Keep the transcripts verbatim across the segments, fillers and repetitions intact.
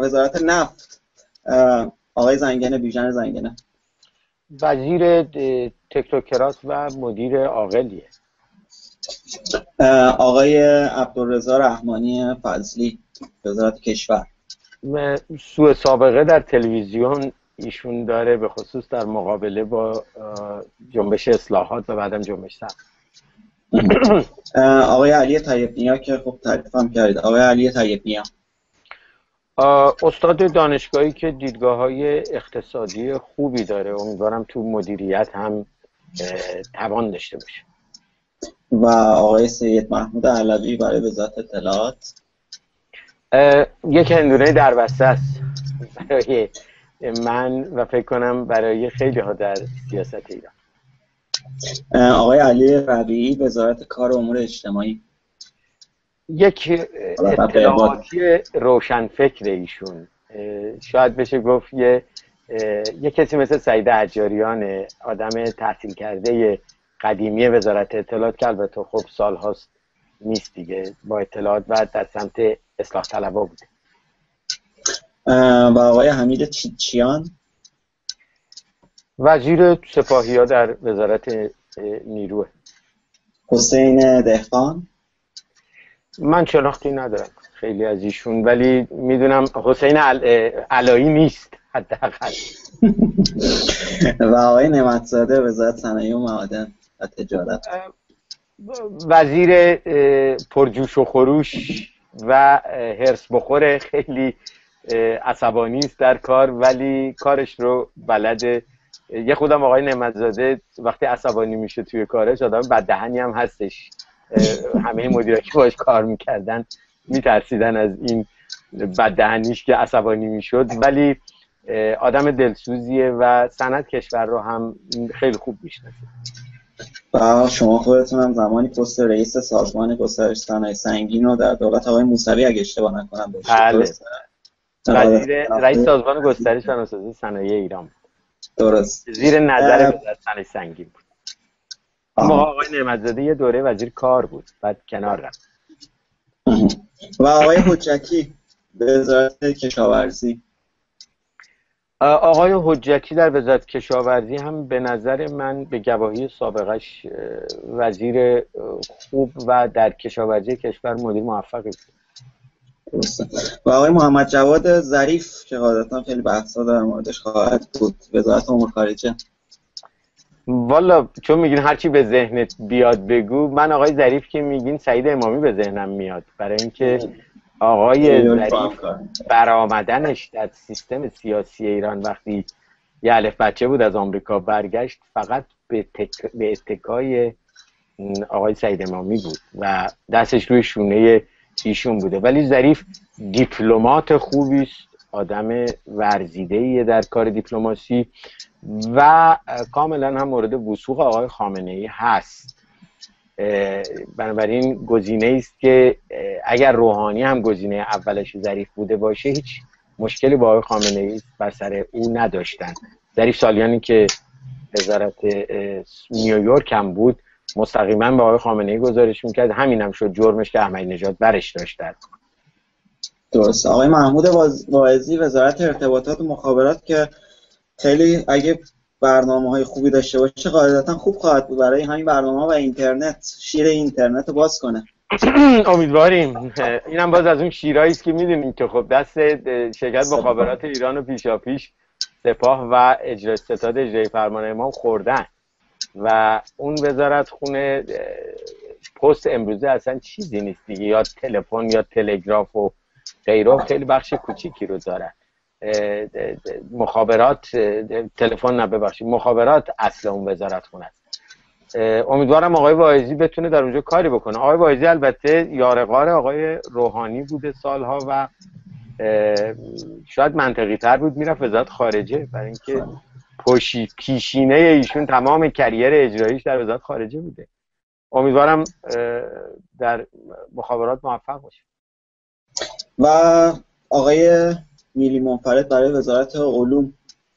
وزارت نفت آقای زنگنه، بیژن زنگنه. وزیر تکنوکرات و مدیر عاقلیه. آقای عبدالرضا رحمانی فضلی، وزارت کشور. سوء سابقه در تلویزیون ایشون داره، به خصوص در مقابله با جنبش اصلاحات و بعدم جنبش سبز. آقای علی طیب نیا که خب تعریف هم کردید. آقای علی طیب نیا استاد دانشگاهی که دیدگاه‌های اقتصادی خوبی داره، امیدوارم تو مدیریت هم توان داشته باشه. و آقای سید محمود علوی برای وزارت اطلاعات. یک هندونه در وسط است برای من و فکر کنم برای خیلی ها در سیاست ایران. آقای علی ربیعی وزارت کار و امور اجتماعی. یک اطلاعاتی روشنفکر ایشون، شاید بشه گفت یه یه کسی مثل سعید حجاریان، آدم تحصیل کرده قدیمی وزارت اطلاعات که البته خب سال هاست نیست دیگه با اطلاعات و در سمت اصلاح طلبها بوده. و آقای حمید چیچیان وزیر سپاهی ها در وزارت نیروه. حسین دهقان من شناختی ندارم خیلی از ایشون، ولی میدونم حسین عل... علایی نیست حداقل. و آقای نعمتزاده وزارت صنایع و معادن و تجارت. وزیر پرجوش و خروش و هرس بخوره، خیلی عصبانی است در کار ولی کارش رو بلده. یه خودم آقای نعمتزاده وقتی عصبانی میشه توی کارش آدم بددهنی هم هستش. همه مدیرایی که باش کار میکردن میترسیدن از این بددهنیش که عصبانی میشد، ولی آدم دلسوزیه و صنعت کشور رو هم خیلی خوب میشناسه. و شما خودتون هم زمانی پست رئیس سازمان گسترش صنایع سنگین رو در دولت آقای موسوی اگه اشتباه نکنم داشتید. بله. وزیر رئیس سازمان گسترش و نوسازی صنایع ایران. درست. زیر نظر وزارت صنایع سنگین بود. اما آقای نعمتزاده یه دوره وزیر کار بود، بعد کنار رفت. و آقای حجتی وزارت کشاورزی. آقای حجتی در وزارت کشاورزی هم به نظر من به گواهی سابقش وزیر خوب و در کشاورزی کشور مدیر موفقی بود. و آقای محمد جواد ظریف که قاعدتا خیلی بحثا در موردش خواهد بود، وزارت امور خارجه. والا چون میگین هرچی به ذهنت بیاد بگو، من آقای ظریف که میگین سعید امامی به ذهنم میاد، برای اینکه آقای ظریف برآمدنش در سیستم سیاسی ایران وقتی یه الف بچه بود از آمریکا برگشت فقط به, تک... به اتکای آقای سعید امامی بود و دستش روی شونه ایشون بوده. ولی ظریف دیپلمات خوبی است، آدم ورزیده‌ایه در کار دیپلماسی و کاملا هم مورد وثوق آقای خامنه‌ای هست. بنابراین گزینه است که اگر روحانی هم گزینه اولش ظریف بوده باشه هیچ مشکلی با آقای خامنه‌ای بر سر او نداشتن. ظریف سالیانی که وزارت نیویورک هم بود مستقیما به آقای خامنه‌ای گزارش میکرد، همین هم شد جرمش که احمدی نژاد برش داشتن. درست. آقای محمود واعظی وزارت ارتباطات و مخابرات که خیلی اگه برنامه‌های خوبی داشته باشه قاعدتا خوب خواهد بود برای همین برنامه‌ها و اینترنت، شیر اینترنت رو باز کنه. امیدواریم. اینم باز از اون شیرایی است که میدونیم که خب دست شرکت مخابرات ایران و پیشاپیش سپاه و اجرا ستاد اجرایی فرمان امام خوردن و اون وزارت خونه پست امروزه اصلا چیزی نیست دیگه، یا تلفن یا تلگراف و غیره، خیلی بخش کوچیکی رو داره. مخابرات تلفن نه ببخشید مخابرات اصل اون وزارت خونه است. امیدوارم آقای واعظی بتونه در اونجا کاری بکنه. آقای واعظی البته یارغار آقای روحانی بوده سالها و شاید منطقی تر بود میرفت وزارت خارجه، برای اینکه پشی پیشینه ایشون تمام کریر اجراییش در وزارت خارجه بوده. امیدوارم در مخابرات موفق باشه. و آقای میلی منفرد برای وزارت علوم.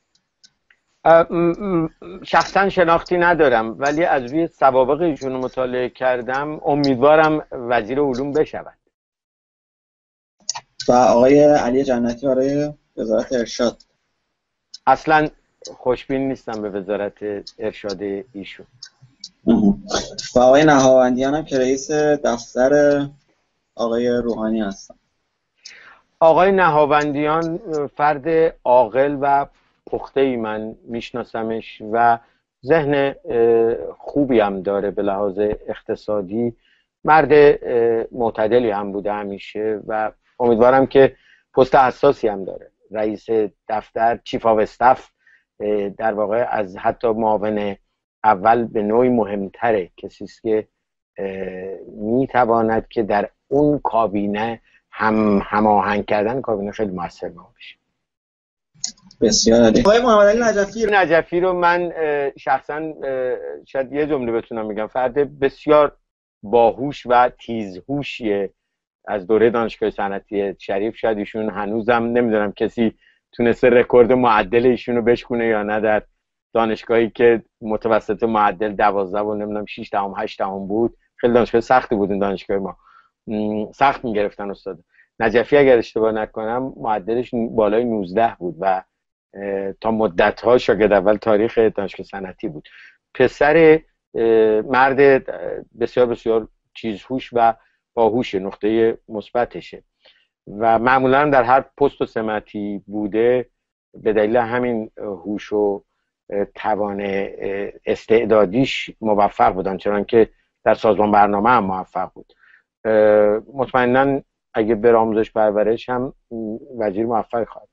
شخصا شناختی ندارم ولی از روی سوابق ایشون رو مطالعه کردم، امیدوارم وزیر علوم بشود. و آقای علی جنتی برای وزارت ارشاد. اصلا خوشبین نیستم به وزارت ارشاد ایشون. و آقای نهاوندیان هم که رئیس دفتر آقای روحانی هستن. آقای نهاوندیان فرد عاقل و پخته‌ای من میشناسمش و ذهن خوبی هم داره به لحاظ اقتصادی، مرد معتدلی هم بوده همیشه و امیدوارم که پست حساسی هم داره. رئیس دفتر، چیف آف استاف، در واقع از حتی معاون اول به نوعی مهمتره، کسی است که میتواند که در اون کابینه هم هماهنگ کردن کابینه خیلی موثر باشه. بسیار عالی. آقای محمد علی نجفی نجفی رو من شخصا شاید یه جمله بتونم بگم، فرد بسیار باهوش و تیزهوشیه از دوره دانشگاه صنعتی شریف. شاید ایشون هنوزم نمیدونم کسی تونسته رکورد معدل ایشون رو بشکنه یا نه، در دانشگاهی که متوسط معدل دوازده و نمیدونم شش دهم هشت دهم بود. خیلی دانشگاه سختی بود این دانشگاه ما، سخت میگرفتن استاد. نجفی اگر اشتباه نکنم معدلش بالای نوزده بود و تا مدت‌ها شاگرد اول تاریخ دانشگاه صنعتی بود. پسر مرد بسیار بسیار تیزهوش و باهوش، نقطه مثبتشه و معمولا در هر پست و سمتی بوده به دلیل همین هوش و توان استعدادیش موفق بودن، چون که در سازمان برنامه هم موفق بود. مطمئنا اگه بر آموزش پرورش هم وزیر موفق خواهد.